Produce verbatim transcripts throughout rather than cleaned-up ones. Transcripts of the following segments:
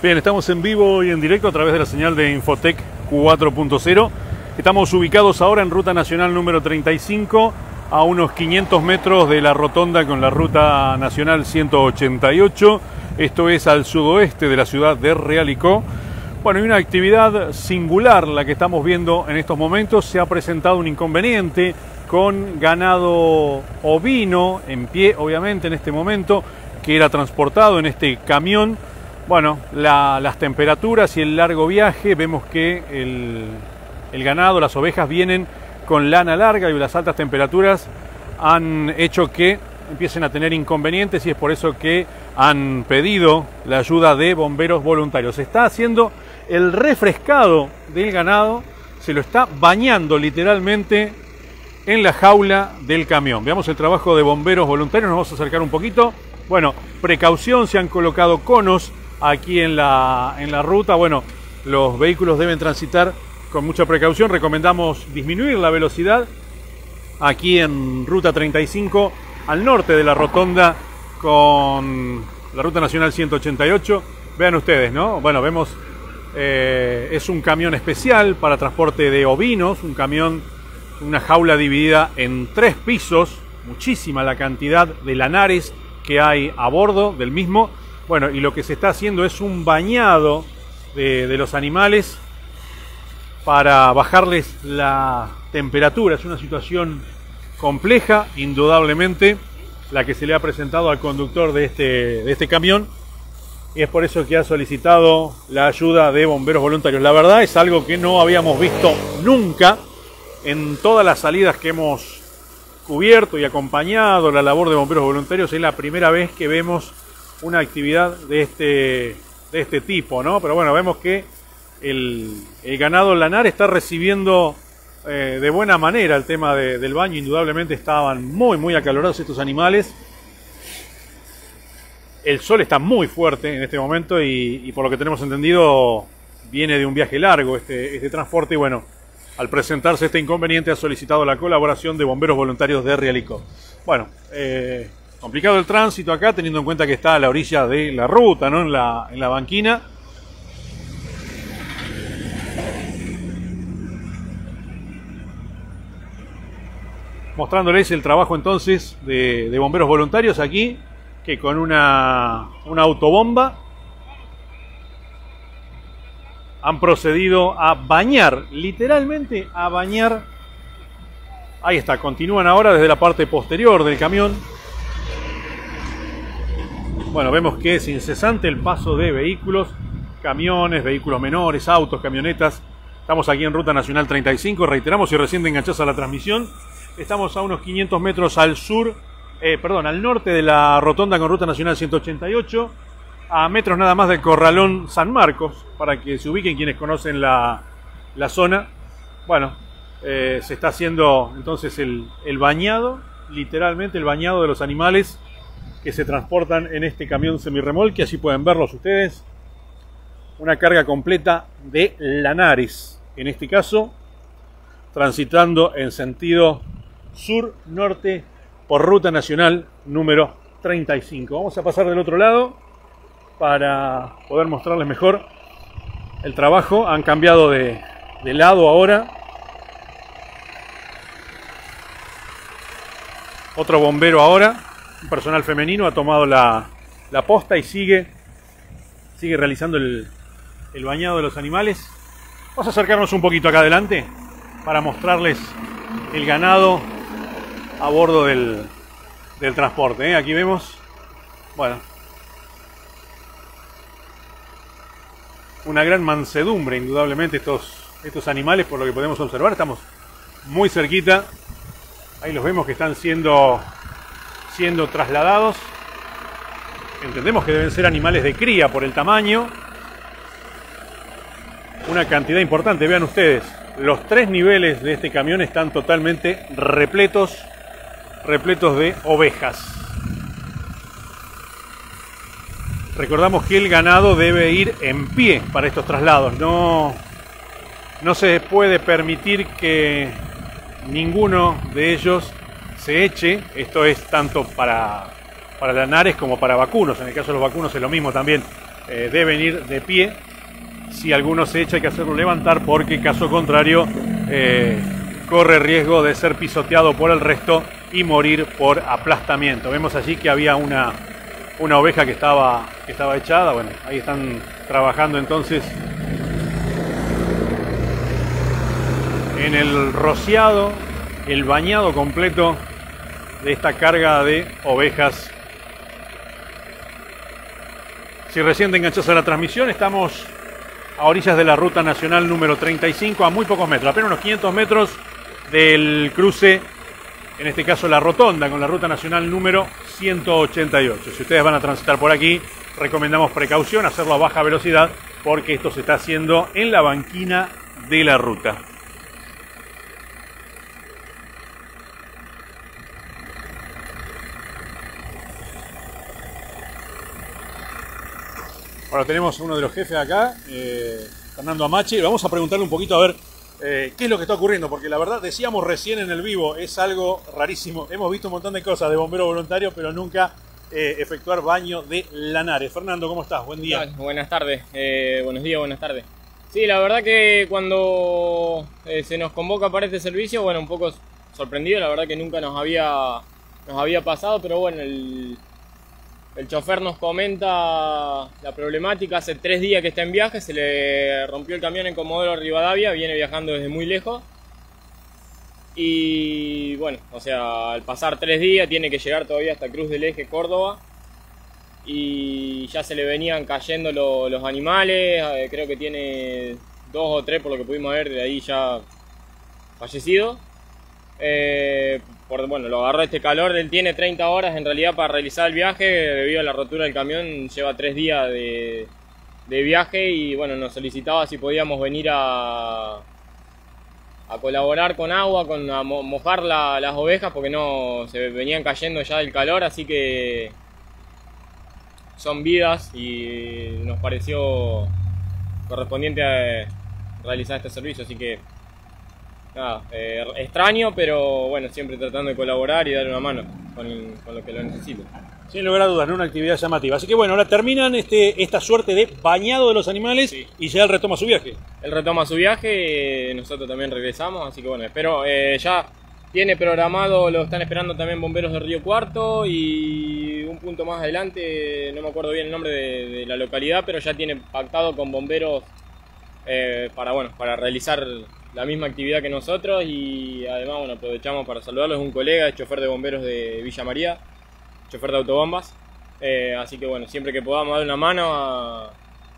Bien, estamos en vivo y en directo a través de la señal de Infotec cuatro punto cero. Estamos ubicados ahora en Ruta Nacional número treinta y cinco, a unos quinientos metros de la rotonda con la Ruta Nacional ciento ochenta y ocho. Esto es al sudoeste de la ciudad de Realicó. Bueno, hay una actividad singular la que estamos viendo en estos momentos. Se ha presentado un inconveniente con ganado ovino en pie, obviamente, en este momento, que era transportado en este camión. Bueno, la, las temperaturas y el largo viaje, vemos que el, el ganado, las ovejas vienen con lana larga y las altas temperaturas han hecho que empiecen a tener inconvenientes, y es por eso que han pedido la ayuda de bomberos voluntarios. Se está haciendo el refrescado del ganado, se lo está bañando literalmente en la jaula del camión. Veamos el trabajo de bomberos voluntarios, nos vamos a acercar un poquito. Bueno, precaución, se han colocado conos aquí en la, en la ruta. Bueno, los vehículos deben transitar con mucha precaución. Recomendamos disminuir la velocidad aquí en Ruta treinta y cinco, al norte de la rotonda con la Ruta Nacional ciento ochenta y ocho. Vean ustedes, ¿no? Bueno, vemos, eh, es un camión especial para transporte de ovinos, un camión, una jaula dividida en tres pisos, muchísima la cantidad de lanares que hay a bordo del mismo. Bueno, y lo que se está haciendo es un bañado de, de los animales para bajarles la temperatura. Es una situación compleja, indudablemente, la que se le ha presentado al conductor de este, de este camión, y es por eso que ha solicitado la ayuda de bomberos voluntarios. La verdad es algo que no habíamos visto nunca en todas las salidas que hemos cubierto y acompañado la labor de bomberos voluntarios. Es la primera vez que vemos una actividad de este, de este tipo, ¿no? Pero bueno, vemos que el, el ganado lanar está recibiendo eh, de buena manera el tema de, del baño. Indudablemente estaban muy, muy acalorados estos animales. El sol está muy fuerte en este momento y, y por lo que tenemos entendido viene de un viaje largo este, este transporte, y bueno, al presentarse este inconveniente ha solicitado la colaboración de bomberos voluntarios de Realicó. Bueno, eh, complicado el tránsito acá, teniendo en cuenta que está a la orilla de la ruta, ¿no? En la, en la banquina. Mostrándoles el trabajo entonces de, de bomberos voluntarios aquí, que con una, una autobomba han procedido a bañar, literalmente a bañar. Ahí está, continúan ahora desde la parte posterior del camión. Bueno, vemos que es incesante el paso de vehículos, camiones, vehículos menores, autos, camionetas. Estamos aquí en Ruta Nacional treinta y cinco, reiteramos, si recién te enganchás a la transmisión, estamos a unos quinientos metros al sur, eh, perdón, al norte de la rotonda con Ruta Nacional ciento ochenta y ocho, a metros nada más del Corralón San Marcos, para que se ubiquen quienes conocen la, la zona. Bueno, eh, se está haciendo entonces el, el bañado, literalmente el bañado de los animales que se transportan en este camión semirremolque. Así pueden verlos ustedes, una carga completa de lanares, en este caso transitando en sentido sur-norte por Ruta Nacional número treinta y cinco. Vamos a pasar del otro lado para poder mostrarles mejor el trabajo. Han cambiado de, de lado ahora. Otro bombero ahora, un personal femenino, ha tomado la, la posta y sigue, sigue realizando el, el bañado de los animales. Vamos a acercarnos un poquito acá adelante para mostrarles el ganado a bordo del, del transporte, ¿eh? Aquí vemos, bueno, una gran mansedumbre, indudablemente, estos, estos animales, por lo que podemos observar. Estamos muy cerquita. Ahí los vemos que están siendo, siendo trasladados. Entendemos que deben ser animales de cría por el tamaño. Una cantidad importante, vean ustedes. Los tres niveles de este camión están totalmente repletos, repletos de ovejas. Recordamos que el ganado debe ir en pie para estos traslados. No, no se puede permitir que ninguno de ellos se eche. Esto es tanto para, para lanares como para vacunos. En el caso de los vacunos es lo mismo también. eh, deben ir de pie. Si alguno se echa hay que hacerlo levantar porque caso contrario eh, corre riesgo de ser pisoteado por el resto y morir por aplastamiento. Vemos allí que había una, una oveja que estaba, que estaba echada. Bueno, ahí están trabajando entonces en el rociado, el bañado completo de esta carga de ovejas. Si recién te enganchas a la transmisión, estamos a orillas de la ruta nacional número treinta y cinco, a muy pocos metros, apenas unos quinientos metros del cruce, en este caso la rotonda, con la ruta nacional número ciento ochenta y ocho. Si ustedes van a transitar por aquí, recomendamos precaución, hacerlo a baja velocidad, porque esto se está haciendo en la banquina de la ruta. Ahora tenemos a uno de los jefes acá, eh, Fernando Amache. Vamos a preguntarle un poquito a ver eh, qué es lo que está ocurriendo, porque la verdad, decíamos recién en el vivo, es algo rarísimo. Hemos visto un montón de cosas de bomberos voluntarios, pero nunca eh, efectuar baño de lanares. Fernando, ¿cómo estás? Buen día. Buenas tardes, eh, buenos días, buenas tardes. Sí, la verdad que cuando eh, se nos convoca para este servicio, bueno, un poco sorprendido, la verdad que nunca nos había, nos había pasado, pero bueno, el... El chofer nos comenta la problemática. Hace tres días que está en viaje, se le rompió el camión en Comodoro Rivadavia, viene viajando desde muy lejos. Y bueno, o sea, al pasar tres días tiene que llegar todavía hasta Cruz del Eje, Córdoba. Y ya se le venían cayendo lo, los animales, eh, creo que tiene dos o tres por lo que pudimos ver de ahí ya fallecidos. Eh, por, bueno, lo agarró este calor, él tiene treinta horas en realidad para realizar el viaje, debido a la rotura del camión lleva tres días de, de viaje y bueno, nos solicitaba si podíamos venir a, a colaborar con agua, con a mo, mojar la, las ovejas porque no se venían cayendo ya del calor, así que son vidas y nos pareció correspondiente a realizar este servicio, así que nada, eh, extraño, pero bueno, siempre tratando de colaborar y dar una mano con, el, con lo que lo necesito. Sin lugar a dudas, ¿no? Una actividad llamativa. Así que bueno, ahora terminan este, esta suerte de bañado de los animales, sí, y ya él retoma su viaje. Él retoma su viaje, nosotros también regresamos, así que bueno, espero, eh, ya tiene programado, lo están esperando también bomberos de Río Cuarto y un punto más adelante, no me acuerdo bien el nombre de, de la localidad, pero ya tiene pactado con bomberos eh, para, bueno, para realizar la misma actividad que nosotros y además bueno, aprovechamos para saludarlo, es un colega, es chofer de bomberos de Villa María, chofer de autobombas, eh, así que bueno, siempre que podamos dar una mano a,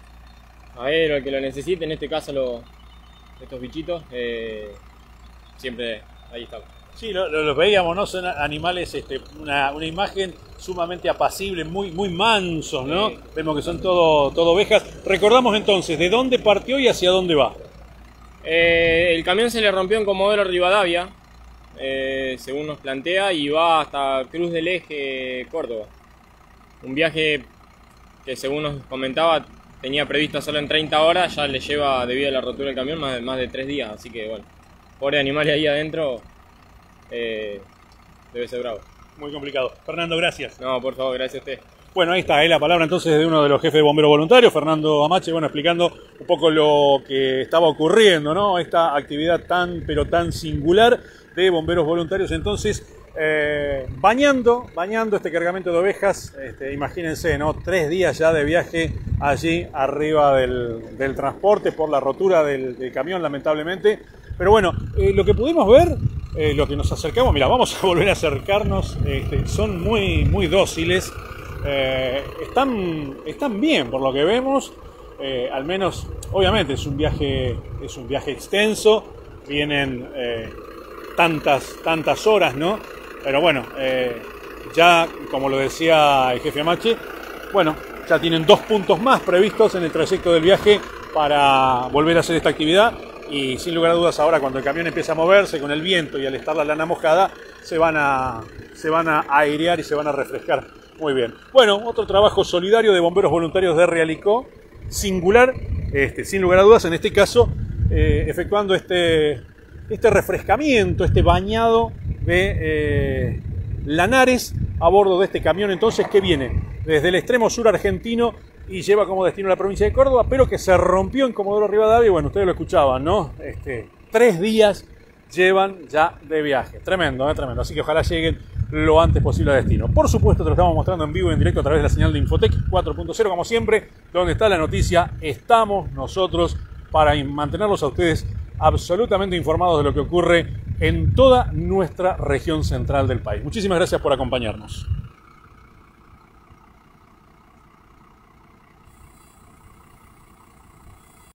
a él o al que lo necesite, en este caso lo, estos bichitos, eh, siempre ahí estamos. Sí, los lo, lo veíamos, ¿no? Son animales, este, una, una imagen sumamente apacible, muy, muy mansos, ¿no? Sí. Vemos que son todo, todo ovejas. Recordamos entonces, ¿de dónde partió y hacia dónde va? Eh, el camión se le rompió en Comodoro Rivadavia, eh, según nos plantea, y va hasta Cruz del Eje, Córdoba. Un viaje que según nos comentaba tenía previsto hacerlo en treinta horas, ya le lleva, debido a la rotura del camión, más de, más de tres días. Así que bueno, pobre animales ahí adentro, eh, debe ser bravo. Muy complicado. Fernando, gracias. No, por favor, gracias a usted. Bueno, ahí está, ¿eh? La palabra entonces de uno de los jefes de bomberos voluntarios, Fernando Amache, bueno, explicando un poco lo que estaba ocurriendo, ¿no? Esta actividad tan, pero tan singular de bomberos voluntarios. Entonces, eh, bañando, bañando este cargamento de ovejas, este, imagínense, ¿no? Tres días ya de viaje allí arriba del, del transporte por la rotura del, del camión, lamentablemente. Pero bueno, eh, lo que pudimos ver, eh, lo que nos acercamos, mira, vamos a volver a acercarnos, este, son muy, muy dóciles. Eh, están, están bien por lo que vemos, eh, al menos, obviamente es un viaje, es un viaje extenso, vienen eh, tantas, tantas horas, ¿no? Pero bueno, eh, ya como lo decía el jefe Amache, bueno, ya tienen dos puntos más previstos en el trayecto del viaje para volver a hacer esta actividad y sin lugar a dudas ahora cuando el camión empieza a moverse con el viento y al estar la lana mojada, se van a, se van a airear y se van a refrescar. Muy bien. Bueno, otro trabajo solidario de bomberos voluntarios de Realicó, singular, este, sin lugar a dudas, en este caso, eh, efectuando este, este refrescamiento, este bañado de eh, lanares a bordo de este camión, entonces, que viene desde el extremo sur argentino y lleva como destino la provincia de Córdoba, pero que se rompió en Comodoro Rivadavia y bueno, ustedes lo escuchaban, ¿no? Este, tres días llevan ya de viaje. Tremendo, ¿eh? Tremendo. Así que ojalá lleguen lo antes posible a destino. Por supuesto, te lo estamos mostrando en vivo y en directo a través de la señal de Infotec cuatro punto cero, como siempre, donde está la noticia, estamos nosotros para mantenerlos a ustedes absolutamente informados de lo que ocurre en toda nuestra región central del país. Muchísimas gracias por acompañarnos.